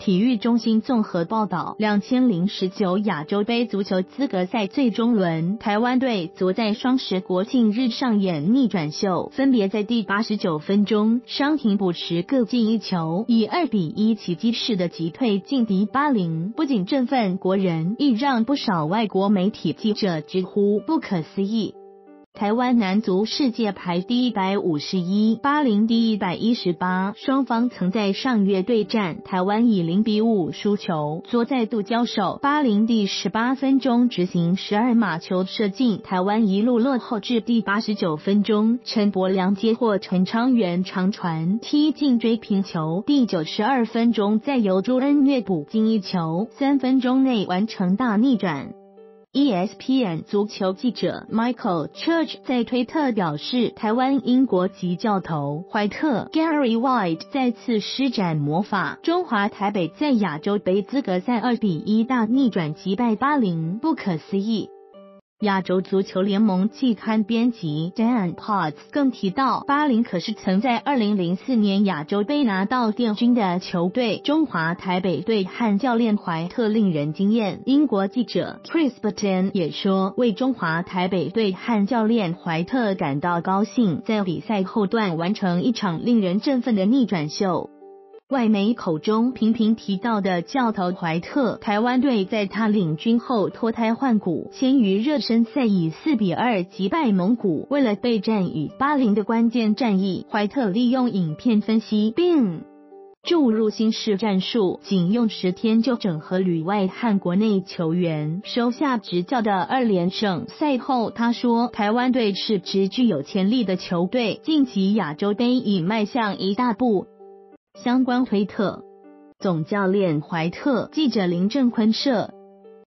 体育中心综合报道，2019亚洲杯足球资格赛最终轮，台湾队昨在双十国庆日上演逆转秀，分别在第89分钟伤停补时各进一球，以2-1奇迹式的击退劲敌巴林，不仅振奋国人，亦让不少外国媒体记者直呼不可思议。台湾男足世界排第151，巴林第118，双方曾在上月对战，台湾以0-5输球，昨再度交手，巴林第18分钟执行12码球射进，台湾一路落后至第89分钟，陈柏良接获陈昌元长传踢进追平球，第92分钟再由朱恩岳补进一球，3分钟内完成大逆转。ESPN 足球记者 Michael Church 在推特表示，台湾英国籍教头怀特 Gary White 再次施展魔法，中华台北在亚洲杯资格赛2-1大逆转击败巴林，不可思议。亚洲足球联盟季刊编辑 Dan Potts 更提到，巴林可是曾在2004年亚洲杯拿到殿军的球队，中华台北队和教练怀特令人惊艳。英国记者 Chris Burton 也说，为中华台北队和教练怀特感到高兴，在比赛后段完成一场令人振奋的逆转秀。外媒口中频频提到的教头怀特，台湾队在他领军后脱胎换骨，先于热身赛以4-2击败蒙古。为了备战与巴林的关键战役，怀特利用影片分析并注入新式战术，仅用10天就整合旅外和国内球员，收下执教的2连胜。赛后他说，台湾队是支具有潜力的球队，晋级亚洲杯已迈向一大步。相关推特，总教练怀特，记者林正坤摄。